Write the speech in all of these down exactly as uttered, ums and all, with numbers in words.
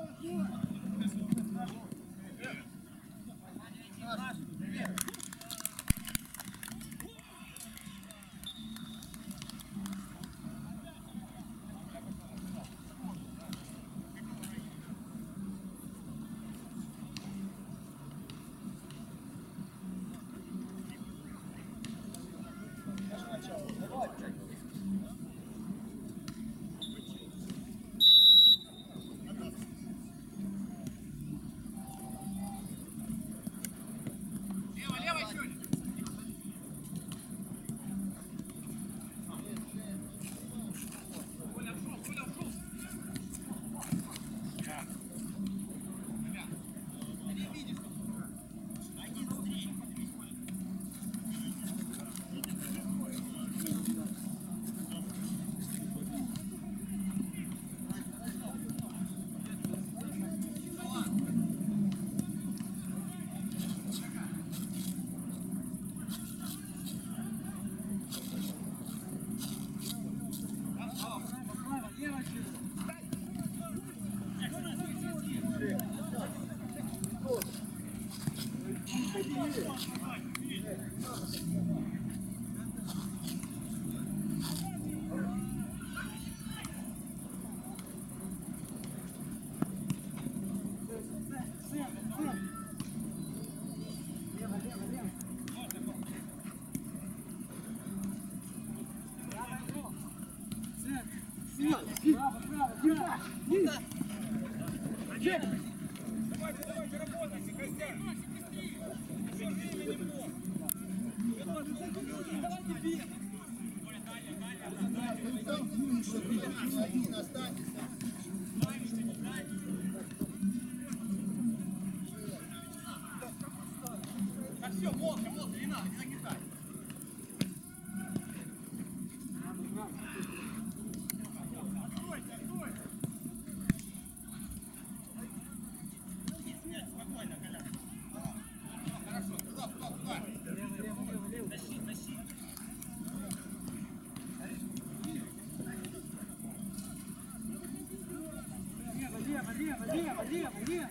Давайте, давайте, работайте, Костян! Так, все, молча, молча, не надо, не нагибай. Спокойно, Коля. Хорошо, туда, туда, туда. Тащи, тащи. Лево, лево, лево, лево, лево, лево.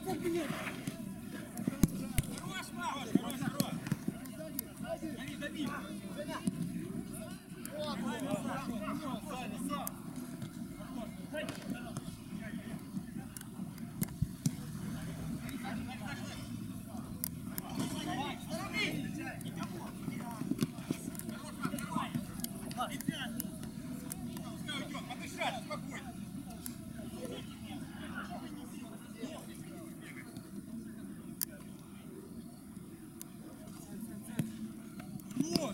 Хорош, Магош, хорош, хорош. Дави, дави. Подышать, спокойно. Вот.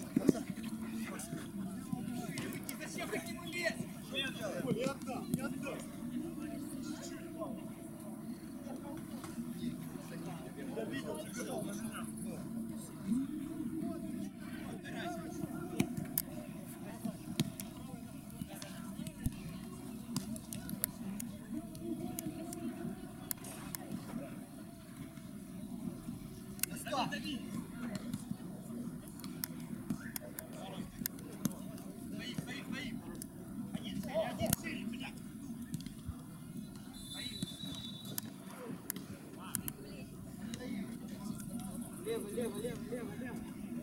Зачем ты к нему лезешь? Не отдам, не отдам. Я видел тебя. Дави. Стоит, стоит, стоит. Один, один, шире, блядь. Лево, лево, лево, лево, лево.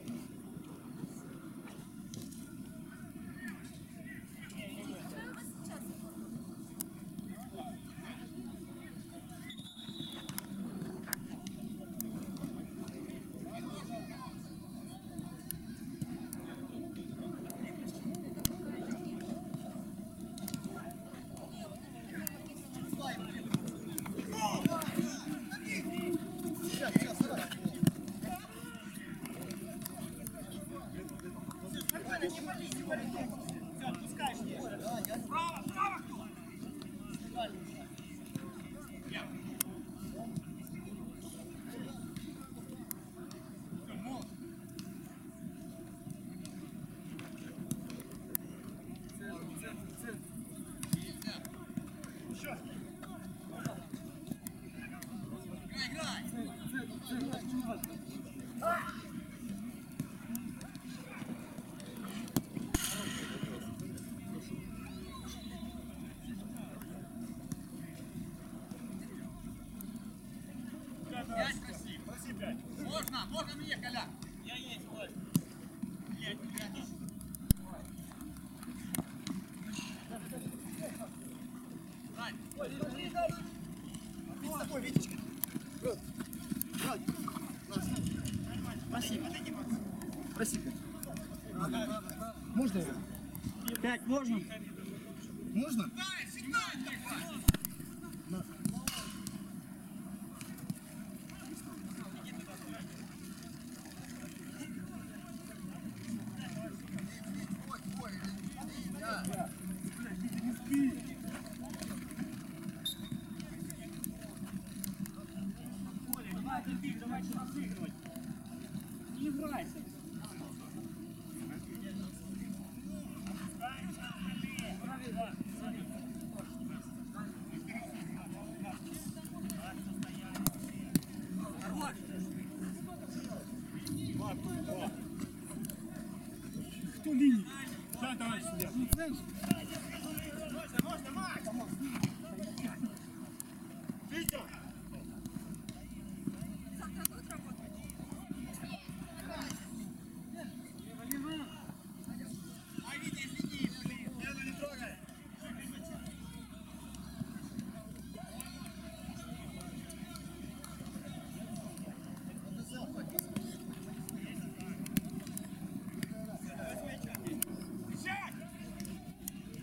Все, отпускаешь. Справа, справа кто? Я. Все, молод. Играй, играй. Пять проси. Проси пять. Можно, можно мне, Коля. Я есть, Коль. Блядь, блядь. Рань. С тобой, Витечка. Вот. Вот. Проси. Проси пять. Можно его? Пять можно? Можно? Дай, сигналь давай. Давайте разыгрывать. Не играйся. Кто линий? Да, давай сюда. Можно, можно, Макс. Витя! А Витя, извини, блин. Лена, не трогай. Сядь!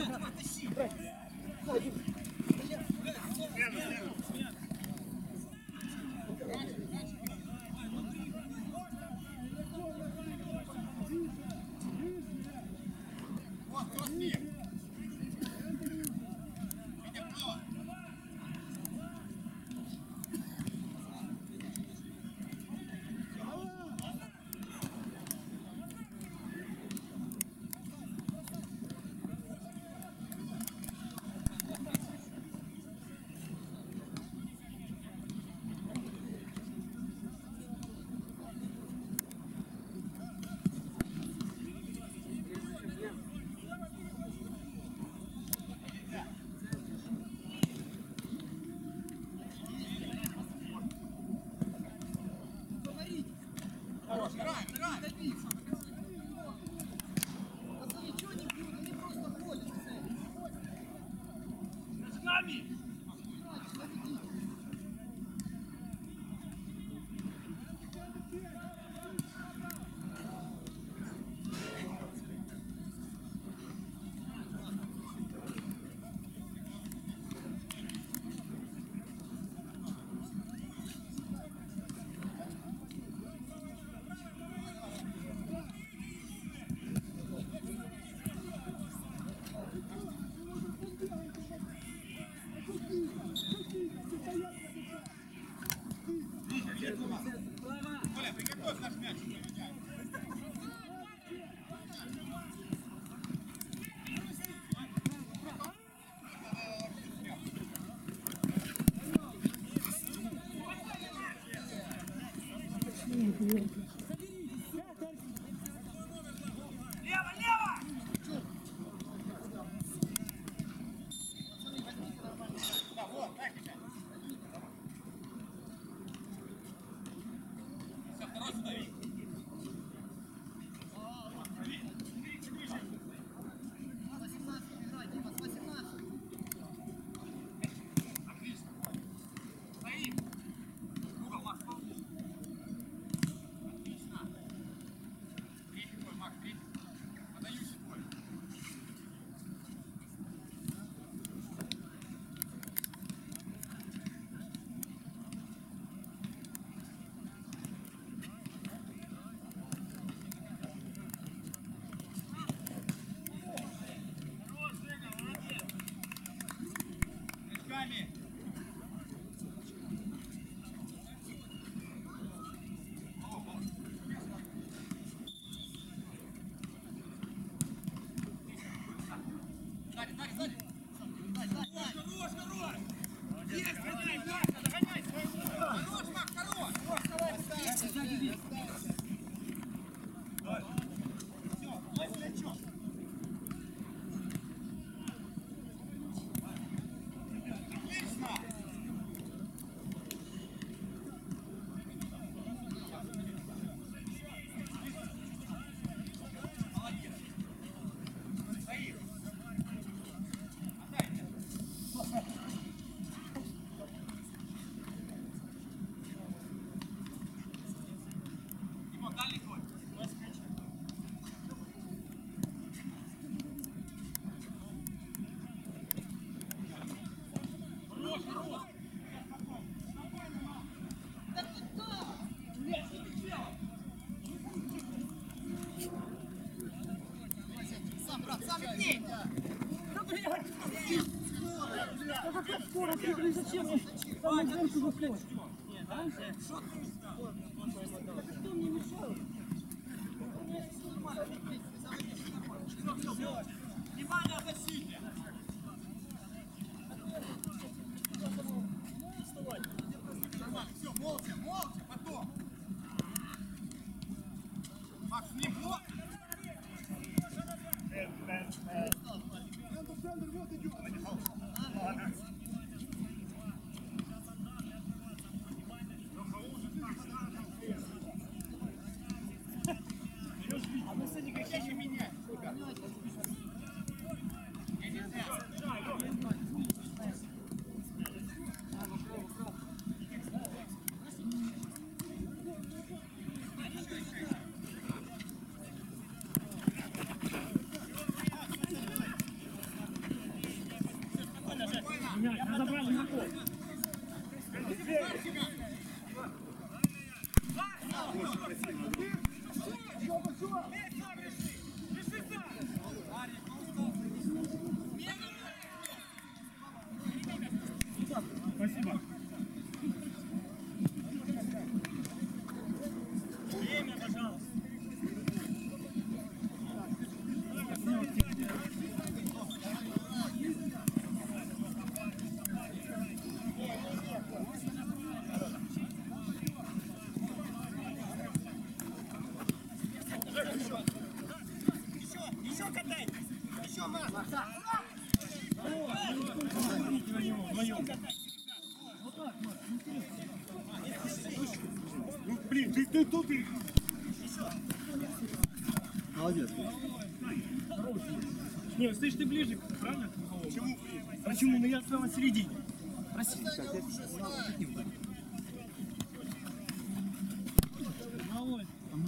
Вот, кто с ним? Видя право. Хорош, играем, играем. Коля, приготовь наш мяч. Лево, лево! Да, вот, дай меня. Все, второй сюда, Вик. Отлично. Стоим. Угол, Макс. Отлично. Третий твой, Макс, третий. Подающий твой. Мешками. Сзади, сзади, сзади. Хорош, хорош. Есть, догоняй, Макса, догоняй. Хорош, Макс, хорош. Сзади, Вик. Все, есть мячом. Отлично. Молодец. Стоит. Отдайте. Димон, дальний твой. Хорош, хорош. Сам, брат, сам иди. Скоро, ты зачем мне? Там на гонку заходишь. Кто мне мешал? Внимание, защите. Нормально, все, молча, молча, потом. Макс, не блок. сам реши! Реши сам! Спасибо. Время, пожалуйста! Еще катайтесь! Еще масса! Ну, блин, ты, ты тут и... Молодец. Не, слышь, ты ближе, правильно? Почему? Почему? Ну я прямо в середине. Прости. Володь.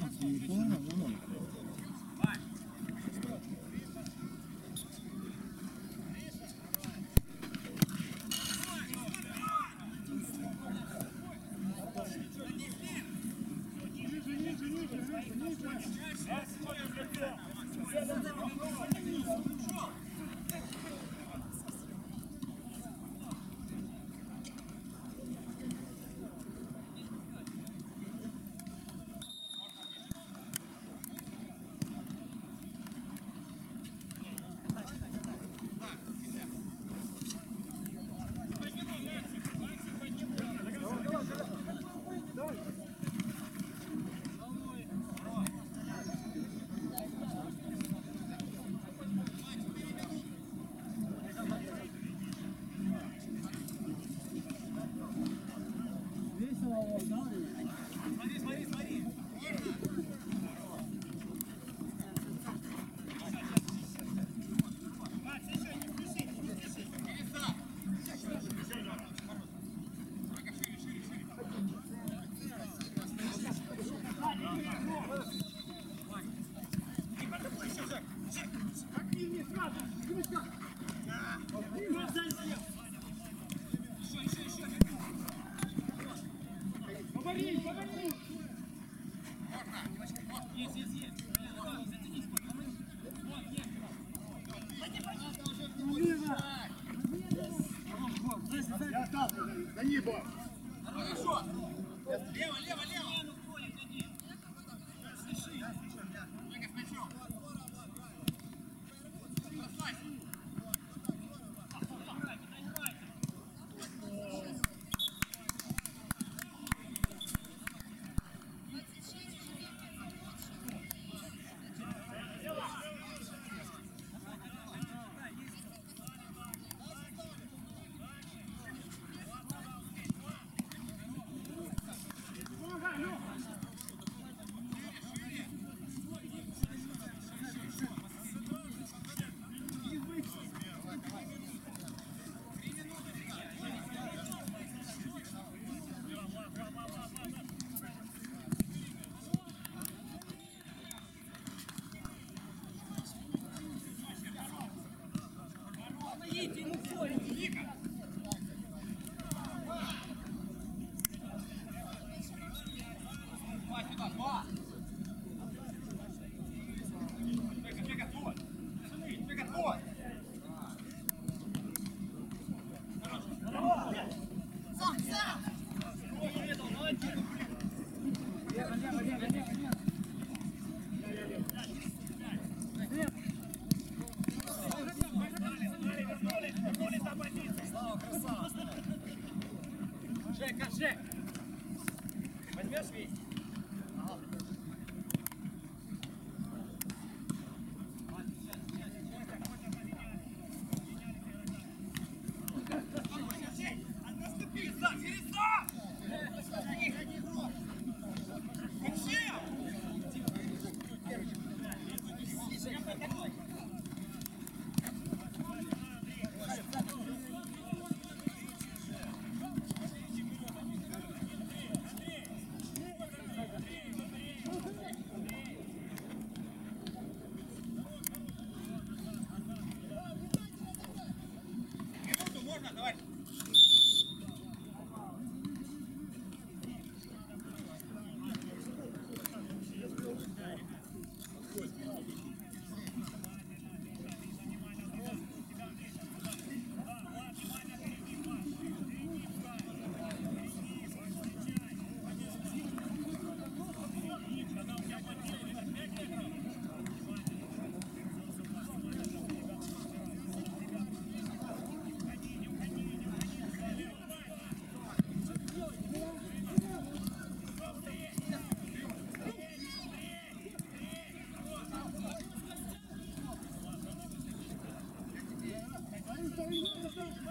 Я там, да не бог. Хорошо! Лево, лево, лево! Жека, с мячом! Расслабься!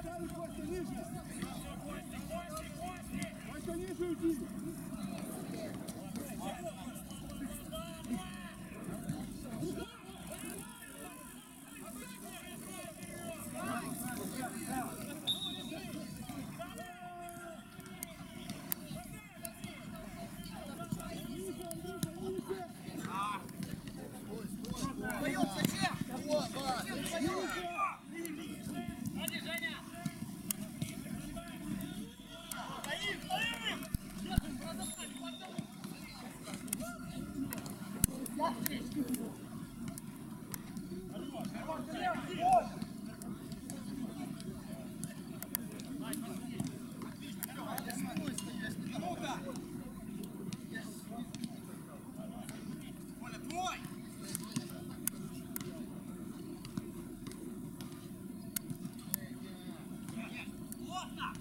Правый, Костя, ниже. Костя, ниже уйди. Вдвоем зачем? Зачем вдвоем? Оля, твой! Плотно!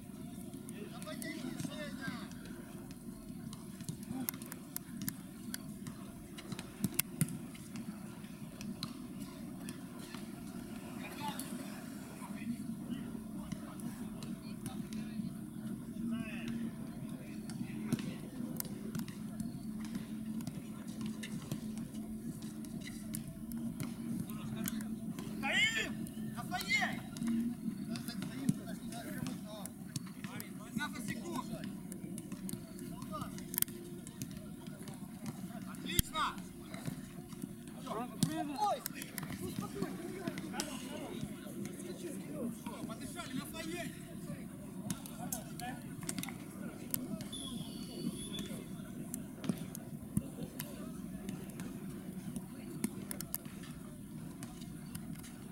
Стоим! На своей! пятнадцать секунд! Отлично! Право.